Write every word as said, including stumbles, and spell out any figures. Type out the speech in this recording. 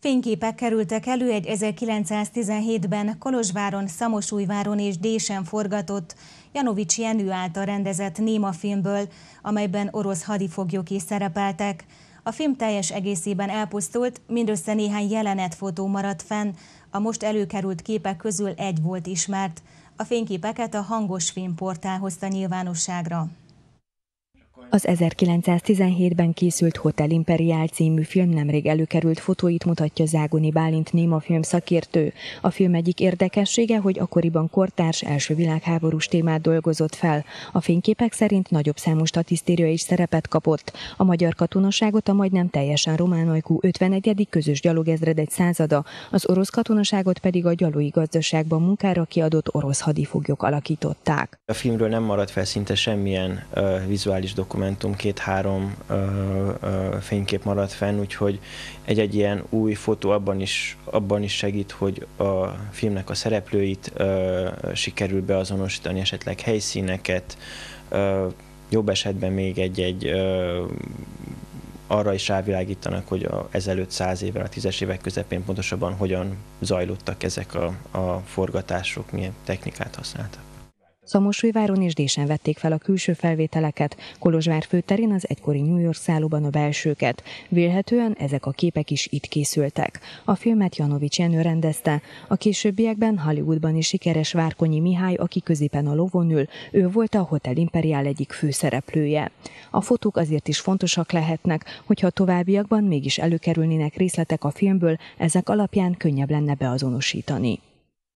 Fényképek kerültek elő egy ezerkilencszáztizenhétben Kolozsváron, Szamosújváron és Désen forgatott Janovics Jenő által rendezett némafilmből, amelyben orosz hadifoglyok is szerepeltek. A film teljes egészében elpusztult, mindössze néhány jelenetfotó maradt fenn, a most előkerült képek közül egy volt ismert. A fényképeket a Hangosfilm portál hozta nyilvánosságra. Az ezerkilencszáztizenhétben készült Hotel Imperial című film nemrég előkerült fotóit mutatja Zágoni Bálint némafilm szakértő. A film egyik érdekessége, hogy akkoriban kortárs első világháborús témát dolgozott fel. A fényképek szerint nagyobb számú statisztéria is szerepet kapott. A magyar katonaságot a majdnem teljesen román ajkú ötvenegyedik közös gyalogezredegy százada, az orosz katonaságot pedig a gyalói gazdaságban munkára kiadott orosz hadifoglyok alakították. A filmről nem maradt fel szinte semmilyen uh, vizuális dokumentum, két-három fénykép maradt fenn, úgyhogy egy-egy ilyen új fotó abban is, abban is segít, hogy a filmnek a szereplőit ö, sikerül beazonosítani, esetleg helyszíneket, ö, jobb esetben még egy-egy ö, arra is rávilágítanak, hogy a, ezelőtt száz évvel, a tízes évek közepén pontosabban hogyan zajlottak ezek a, a forgatások, milyen technikát használtak. Szamosújváron és Désen vették fel a külső felvételeket, Kolozsvár főterén az egykori New York szállóban a belsőket. Vélhetően ezek a képek is itt készültek. A filmet Janovics Jenő rendezte. A későbbiekben Hollywoodban is sikeres Várkonyi Mihály, aki középen a lovon ül, ő volt a Hotel Imperial egyik főszereplője. A fotók azért is fontosak lehetnek, hogyha a továbbiakban mégis előkerülnének részletek a filmből, ezek alapján könnyebb lenne beazonosítani.